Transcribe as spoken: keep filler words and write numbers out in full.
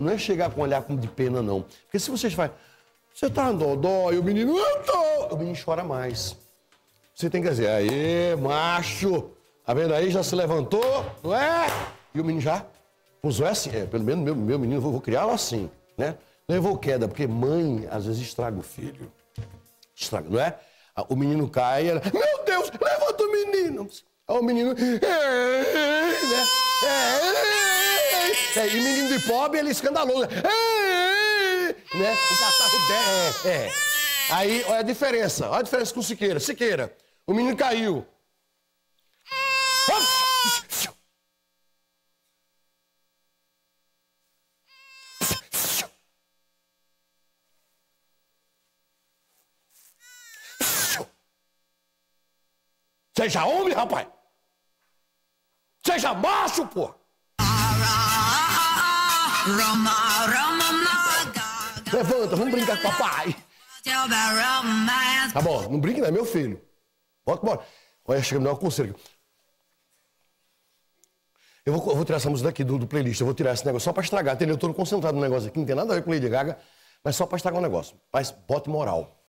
não é chegar com um olhar de pena, não. Porque se vocês fazem, você tá dodó e o menino, eu tô, o menino chora mais. Você tem que dizer, aê, macho, tá vendo aí, já se levantou, não é? E o menino já usou assim, é, pelo menos meu, meu menino, vou, vou criá-lo assim, né? Levou queda, porque mãe, às vezes, estraga o filho. Estraga, não é? O menino cai, ela, meu Deus, levanta o menino. Aí o menino, é, né? É, é, e menino de pobre, ele é escandaloso. É, né? O catarro dela, é, é. Aí, olha a diferença, olha a diferença com o Siqueira. Siqueira, o menino caiu. Seja homem, rapaz! Seja macho, pô! Levanta, vamos brincar com o papai! Tá bom, não brinque não, é meu filho. Bota embora. Olha, chega a me dar um conselho. Eu vou, eu vou tirar essa música daqui do, do playlist, eu vou tirar esse negócio só pra estragar, entendeu? Eu tô concentrado no negócio aqui, não tem nada a ver com Lady Gaga, mas só pra estragar o negócio. Mas bote moral.